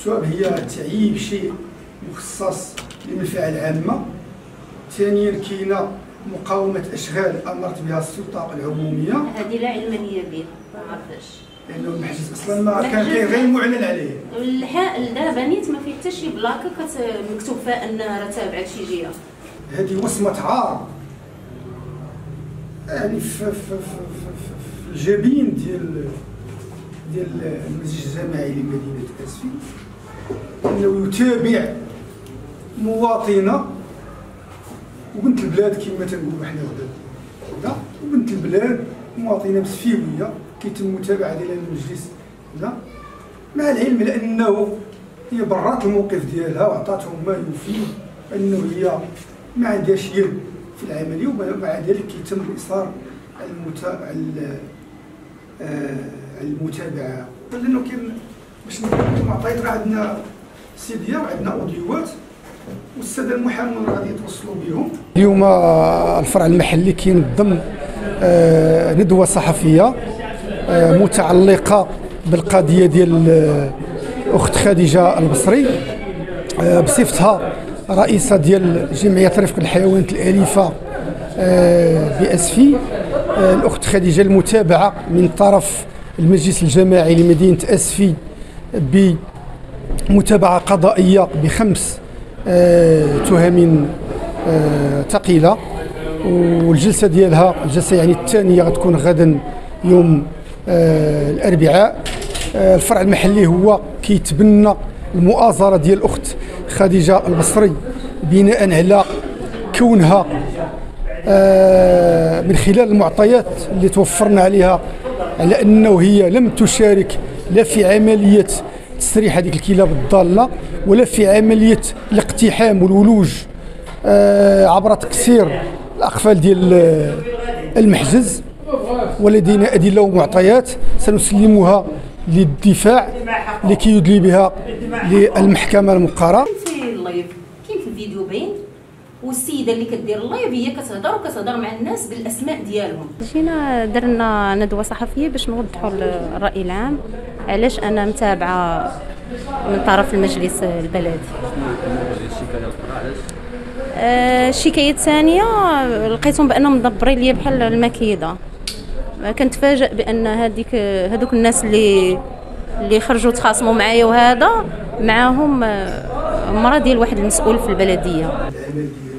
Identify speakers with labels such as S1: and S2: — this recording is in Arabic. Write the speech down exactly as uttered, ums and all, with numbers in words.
S1: التواب هي تعييب شيء مخصص للمنفعه العامه. ثانيا كاينه مقاومه اشغال امرت بها السلطه العموميه.
S2: هذه لا علم لي به ما عرفتش،
S1: لانه المحجز اصلا ما كان كاين غير معلن عليه.
S2: الحائل دابا نيت ما فيه حتى شي بلاكه مكتوب فيها انها راه تابعه شي جهه.
S1: هذه وصمه عار يعني في, في, في, في, في الجبين ديال ديال المسجد الجماعي لمدينه اسفي، انه يتابع مواطنه وبنت البلاد كما تنقولوا حنا هنا، وبنت البلاد مواطنه مسفيويه كيتم متابعه ديال المجلس هنا، مع العلم لانه هي برات الموقف ديالها وعطاتهم ما يفيد انه هي ما عندهاش يد في العمليه، ومع ذلك كيتم اصرار المتابعه المتابعه لانه كاين باش نكونوا معطيات. راه عندنا سيديه وعندنا اوديوات والساده المحامون غادي يتوصلوا بهم. اليوم الفرع المحلي كينظم ندوه صحفيه متعلقه بالقضيه ديال اخت خديجه البصري بصفتها رئيسه ديال جمعيه رفق الحيوانات الاليفه باسفي. الاخت خديجه المتابعه من طرف المجلس الجماعي لمدينه اسفي بمتابعه قضائيه بخمس تهم ثقيله، والجلسه ديالها الجلسه يعني الثانيه غتكون غدا يوم الاربعاء. الفرع المحلي هو كيتبنى المؤازره ديال الاخت خديجه البصري بناء على كونها من خلال المعطيات اللي توفرنا عليها على انه هي لم تشارك لا في عمليه تسريح هذيك الكلاب الضاله ولا في عمليه الاقتحام والولوج عبر تكسير الاقفال ديال المحجز، ولدينا ادله ومعطيات سنسلمها للدفاع لكي يدلي بها للمحكمه المقرره.
S2: في اللايف كاين في الفيديو باين، والسيده اللي كدير اللايف هي كتهضر وكتهضر مع الناس بالاسماء ديالهم.
S3: جينا درنا ندوه صحفيه باش نوضحوا الراي العام علاش انا متابعه من طرف المجلس البلدي. الشكايه الثانيه لقيتهم بانهم مدبرين لي بحال المكيده. كنتفاجئ بان هذيك هذوك الناس اللي اللي خرجوا تخاصموا معايا وهذا معاهم مرا ديال واحد المسؤول في البلديه.